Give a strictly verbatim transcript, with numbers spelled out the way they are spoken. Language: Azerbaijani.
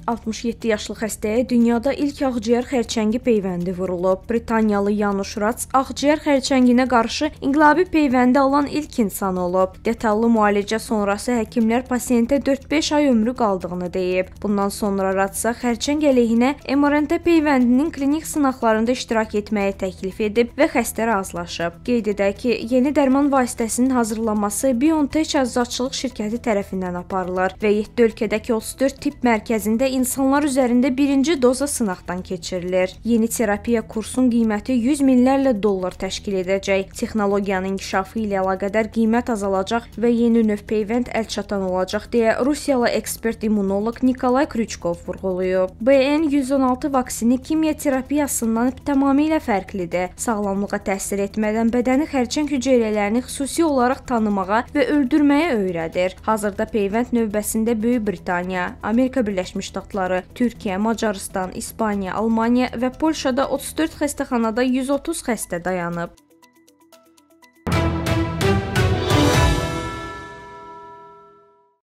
altmış yeddi yaşlı xəstəyə dünyada ilk ağciyər xərçəngi peyvəndi vurulub. Britaniyalı Yanuş Rats ağciyər xərçənginə qarşı inqilabi peyvəndi alan ilk insan olub. Detallı müalicə sonrası həkimlər pasiyentə dörd-beş ay ömrü qaldığını deyib. Bundan sonra Ratsa xərçəng əleyhinə M R N A peyvəndinin klinik sınaqlarında iştirak etməyi təklif edib və xəstə razılaşıb. Qeyd edək ki, yeni dərman vasitəsinin hazırlanması BioNTech əczaçılıq şirkəti tərəfindən aparılır və yeddi ölkədəki otuz dörd tibb mərkəzində insanlar üzərində birinci doza sınaqdan keçirilir. Yeni terapiya kursun qiyməti yüz minlərlə dollar təşkil edəcək. Texnologiyanın inkişafı ilə əlaqədar qiymət azalacaq və yeni növ peyvənd əlçatan olacaq deyə Rusiyalı ekspert immunoloq Nikolay Kryuchkov vurğulayıb. B N yüz on altı vaksini kimya terapiyasından tamamilə fərqlidir. Sağlamlığa təsir etmədən bədəni xərçəng hüceyrələrini xüsusi olaraq tanımağa və öldürməyə öyrədir. Hazırda peyvənd növbəsində Böyük Britaniya, Amerika Birləşmiş Ştatları, Türkiyə, Macarıstan, İspaniya, Almaniya və Polşada otuz dörd xəstəxanada yüz otuz xəstə dayanıb.